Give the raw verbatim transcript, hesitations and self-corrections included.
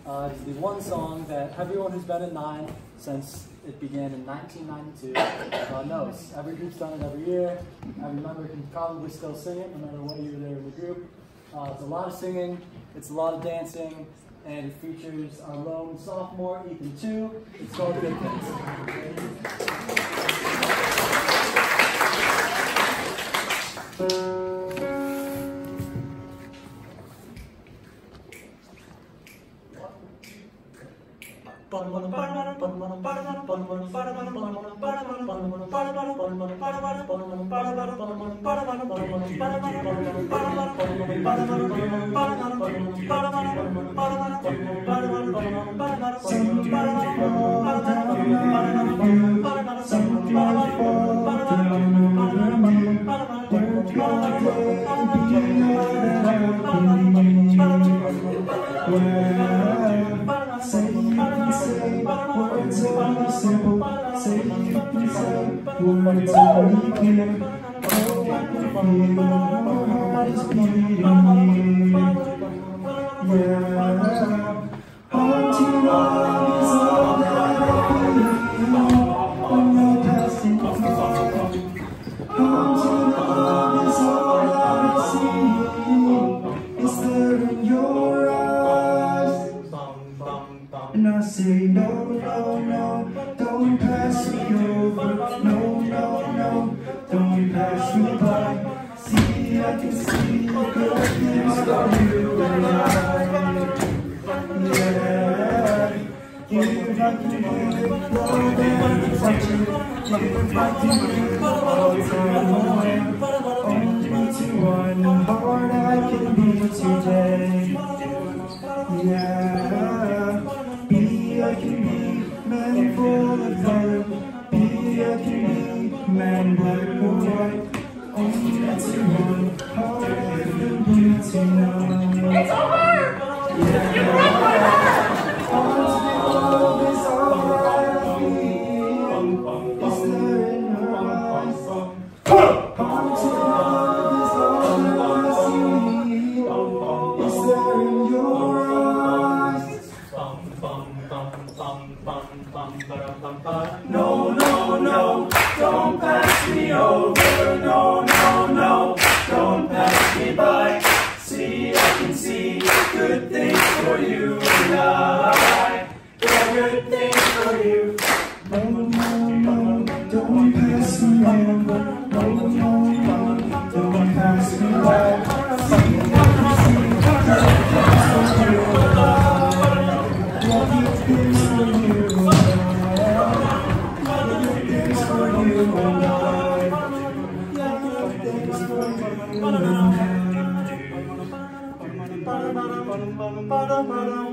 Uh, it's the one song that everyone who's been in Nine since it began in nineteen ninety-two uh, knows. Every group's done it every year. Every member can probably still sing it no matter what year they're in the group. Uh, it's a lot of singing, it's a lot of dancing, and it features our lone sophomore, Ethan Two. It's called Good Things. And I say no, no, no, don't pass me over. No, no, no, don't pass me by. See, I can see the good things for you and I. Yeah, if I can give love and touch it, if I can give all time away, only to one heart I can be today. Yeah. Be I can be man full of fire. Be I can be man black or white. Only to one heart I can be tonight. It's over! Yeah. All to love is all I feel. Is there in her eyes? All to love is all I see. Is there in your eyes? No, no, no, don't pass me over. No, no, no, don't pass me by. See, I can see good things for you and I. Yeah, good things for you. No, no, no, don't pass me over. No, no, no, don't pass me by. See, I can see good things for you and I. Yeah, good things for you. Ba-da-ba-da-ba-da-ba-da-ba-da-ba-da.